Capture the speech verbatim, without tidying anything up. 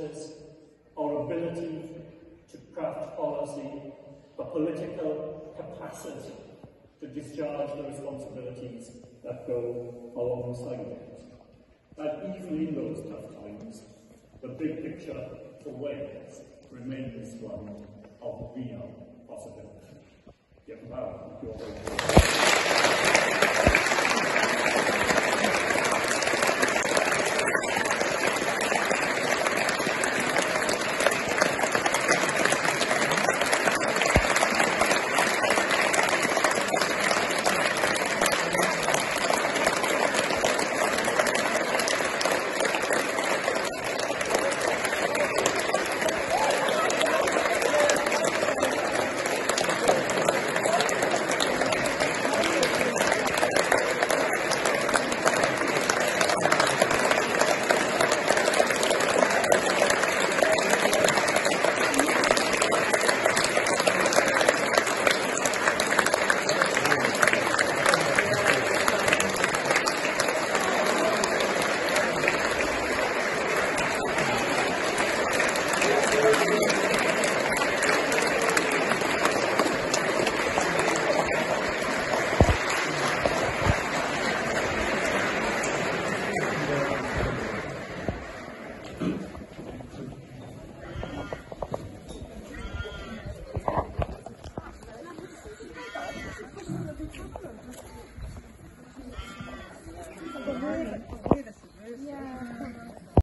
resources, our ability to craft policy, the political capacity to discharge the responsibilities that go alongside it. And even in those tough times, the big picture for Wales remains one of real possibility. Diolch yn fawr.